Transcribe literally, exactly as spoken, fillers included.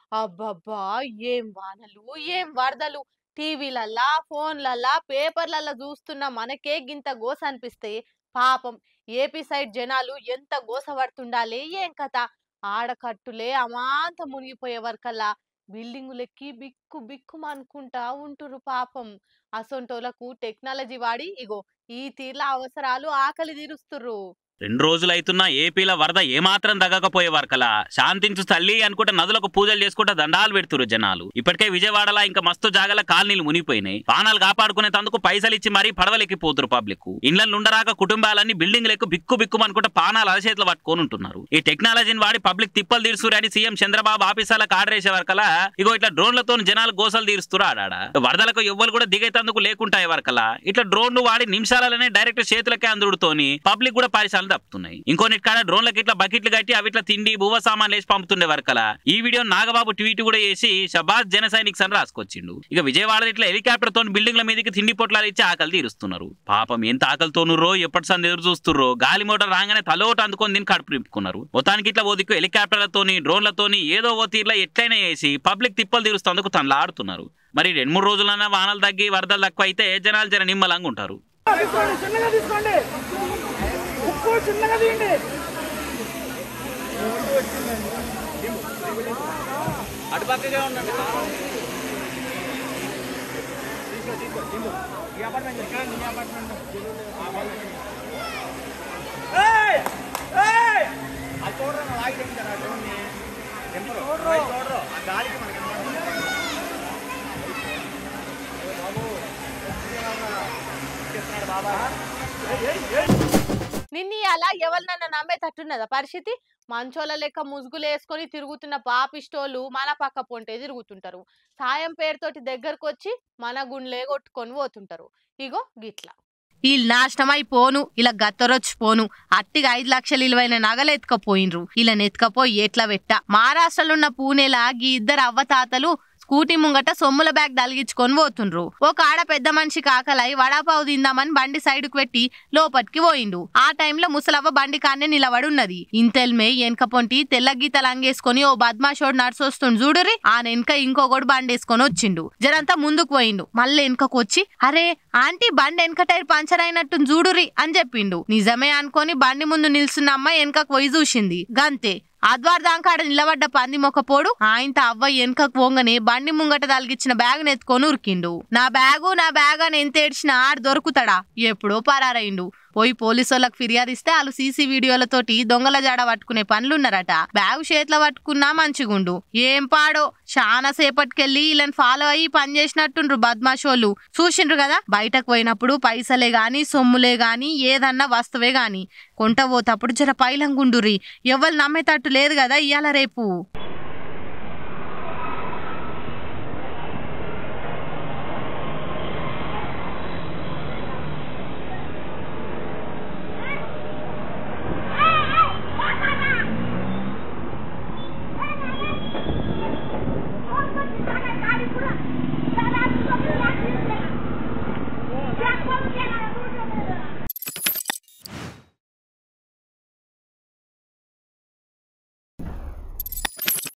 అబ్బబ్బా! ఏం వానలు, ఏం వరదలు. టీవీలల్లా, ఫోన్లల్లా, పేపర్లల్లా జూస్తున్న మనకే గింత గోసనిపిస్తే, పాపం ఏపీ సైడ్ జనాలు ఎంత గోస పడుతుండాలే ఏం కథ. ఆడకట్టులే అమాంతం మునిగిపోయే వరకల్లా బిల్డింగులెక్కి బిక్కు బిక్కుమనుకుంటా ఉంటుర్రు పాపం. అసొంటోళ్ళకు టెక్నాలజీ వాడి ఇగో ఈ తీర్ల అవసరాలు ఆకలి తీరుస్తుర్రు. రెండు రోజులైతున్నా ఏపీల వరద ఏమాత్రం తగ్గకపోయేవారు కలా శాంతించు తల్లి అనుకుంటే నదులకు పూజలు చేసుకుంటే దండాలు పెడుతురు జనాలు. ఇప్పటికే విజయవాడలా ఇంకా మస్తు జాగల కాలనీలు మునిగిపోయినాయి. పానాలు కాపాడుకునే తందుకు పైసలు ఇచ్చి మరీ పడవలెక్కిపోతురు పబ్లిక్. ఇండ్లను ఉండరాక కుటుంబాలన్నీ బిల్డింగ్లకు బిక్కు బిక్కు అనుకుంటే పానాలు అలచేతులు పట్టుకొని ఉంటున్నారు. ఈ టెక్నాలజీని వాడి పబ్లిక్ తిప్పలు తీరుస్తురని సీఎం చంద్రబాబు ఆఫీసాలకు ఆర్డర్ వేసేవారు కలా ఇగో ఇట్లా డ్రోన్లతో జనాలు గోసలు తీరుస్తురు ఆడాడ. వరదలకు ఎవ్వరు కూడా దిగేతందుకు లేకుంటాయి వరకలా ఇట్లా డ్రోన్లు వాడి నిమిషాలనే డైరెక్ట్ చేతులకే అందుడుతోని పబ్లిక్ కూడా పరిశాలు తప్పుతున్నాయి. ఇంకొన్ని కాడ డ్రోన్లకి ఇట్లా బకెట్లు కట్టి అవిట్లా తిండి భూవ సామాన్లు వేసి పంపుతుండే వరకలా ఈ వీడియో నాగబాబు ట్వీట్ కూడా చేసి షబాజ్ జన సైనిక్స్ అని రాసుకొచ్చిండు. ఇక విజయవాడ ఇట్లా హెలికాప్టర్ తో బిల్డింగ్ల మీదకి తిండి పొట్లాలు ఇచ్చి ఆకలి తీరుస్తున్నారు. పాపం ఎంత ఆకలితోనురో ఎప్పటి సంది ఎదురు చూస్తుర్రో. గాలి మోటార్ రాగానే తలోట అందుకొని దీన్ని కడుపు నింపుకున్నారు. మొత్తానికి ఇట్లా ఓ దిక్కు హెలికాప్టర్లతోని డ్రోన్లతోని ఏదో ఓ తీర్లా ఎట్లయినా వేసి పబ్లిక్ తిప్పలు తీరుస్తందుకు తనలాడుతున్నారు. మరి రెండు మూడు రోజులైనా వానలు తగ్గి వరదలు తక్కువ అయితే జనాలు జర నిమ్మలంగా ఉంటారు. చిన్నగా తీయండి. అటుపక్కగా ఉండండి. చూడరా ఆగి చూడరు ఆ గాలికి మనకి బాబా నిన్ని అలా ఎవరినన్నా నమ్మేటట్టున్నదా పరిస్థితి. మంచోళ్ళ లెక్క ముసుగులు వేసుకొని తిరుగుతున్న పాపిష్టోళ్ళు మన పక్క పొంటే తిరుగుతుంటారు. సాయం పేరుతోటి దగ్గరకు వచ్చి మన గుండెలే కొట్టుకొని పోతుంటారు. ఇగో గిట్లా వీళ్ళు నాశనమైపోను ఇలా గత్తరొచ్చిపోను అట్టిగా ఐదు లక్షలు విలువైన నగలు ఎత్తుకపోయినరు. ఇలా నెత్తుకపోయి ఎట్లా పెట్ట మహారాష్ట్రలో ఉన్న పూణేలా గీ ఇద్దరు అవ్వతాతలు స్కూటీ ముంగట సొమ్ముల బ్యాగ్ దలిగించుకొని పోతుండ్రు. ఒక ఆడ పెద్ద మనిషి కాకలై వడాపావు తిందామని బండి సైడ్కు పెట్టి లోపటికి పోయిండు. ఆ టైంలో ముసలవ్వ బండి కాన్నే నిలబడి ఉన్నది. ఇంతెల్మే వెనక పొంటి తెల్ల గీతలు అంగేసుకొని ఓ బద్మాషోడు నడిచొస్తుండు చూడురి. ఆ వెనక ఇంకొకడు బండి వేసుకొని వచ్చిండు. జరంతా ముందుకు పోయిండు. మళ్ళీ వెనకకు వచ్చి అరే ఆంటీ బండి వెనక టైర్ పంచర్ అయినట్టు చూడురి అని చెప్పిండు. నిజమే అనుకొని బండి ముందు నిల్చున్న అమ్మాయి వెనకకు పోయి చూసింది. గంతే ఆద్వార్ దాంకాడ నిలబడ్డ పంది మొక్కపోడు ఆయనతో అవ్వ వెనకకు పోంగనే బండి ముంగట తలిగిచ్చిన బ్యాగ్ నెత్తుకొని ఉరికిండు. నా బ్యాగు నా బ్యాగ్ అని ఎంత ఏడ్చినా ఆడు దొరుకుతాడా ఎప్పుడో పరారైండు. పోయి పోలీసులకు ఫిర్యాదు ఇస్తే వాళ్ళు సీసీ వీడియోలతోటి దొంగల జాడ పట్టుకునే పనులున్నారట. బ్యాగు చేతిలో పట్టుకున్నా మంచిగుండు. ఏం పాడో చాలా సేపటికెళ్ళి వీళ్ళని ఫాలో అయ్యి పని చేసినట్టుండ్రు బద్మాషోళ్ళు. చూసిండ్రు కదా బయటకు పోయినప్పుడు పైసలే గాని సొమ్ములే గాని ఏదన్నా వస్తువే గాని కొంట పోతప్పుడు జర పైలంగుండురి. ఎవరు నమ్మేటట్టు లేదు కదా ఇయ్యాల రేపు.